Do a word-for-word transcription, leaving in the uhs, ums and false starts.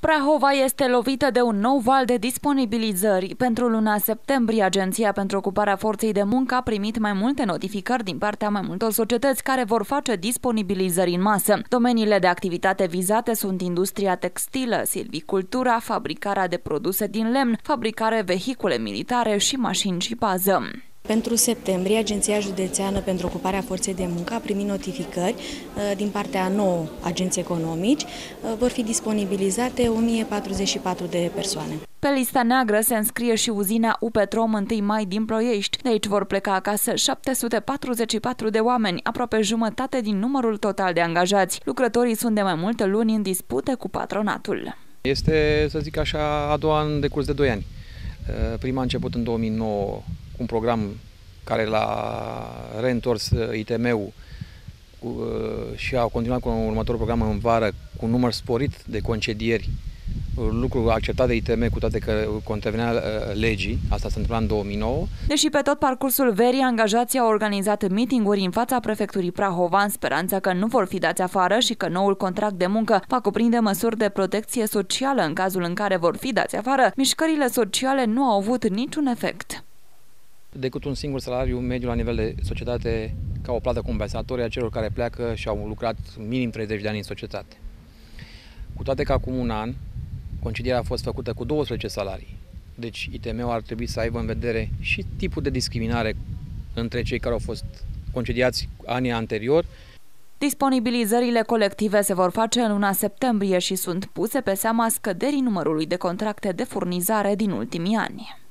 Prahova este lovită de un nou val de disponibilizări. Pentru luna septembrie, Agenția pentru Ocuparea Forței de Muncă a primit mai multe notificări din partea mai multor societăți care vor face disponibilizări în masă. Domeniile de activitate vizate sunt industria textilă, silvicultura, fabricarea de produse din lemn, fabricare vehicule militare și mașini și pază. Pentru septembrie, Agenția Județeană pentru Ocuparea Forței de Muncă a primit notificări din partea a nouă agenți economici. Vor fi disponibilizate o mie patruzeci și patru de persoane. Pe lista neagră se înscrie și uzina Upetrom întâi mai din Ploiești. De aici vor pleca acasă șapte sute patruzeci și patru de oameni, aproape jumătate din numărul total de angajați. Lucrătorii sunt de mai multe luni în dispute cu patronatul. Este, să zic așa, a doua în decurs de doi ani. Prima a început în două mii nouă cu un program care l-a reîntors I T M-ul și a continuat cu un următor program în vară cu un număr sporit de concedieri, lucru acceptat de I T M, cu toate că contravenea legii. Asta s-a întâmplat în două mii nouă. Deși pe tot parcursul verii, angajații au organizat meeting-uri în fața prefecturii Prahova în speranța că nu vor fi dați afară și că noul contract de muncă va cuprinde măsuri de protecție socială în cazul în care vor fi dați afară, mișcările sociale nu au avut niciun efect. Decât un singur salariu mediu la nivel de societate ca o plată compensatorie a celor care pleacă și au lucrat minim treizeci de ani în societate. Cu toate că acum un an concedierea a fost făcută cu douăsprezece salarii. Deci I T M-ul ar trebui să aibă în vedere și tipul de discriminare între cei care au fost concediați anii anterior. Disponibilizările colective se vor face în luna septembrie și sunt puse pe seama scăderii numărului de contracte de furnizare din ultimii ani.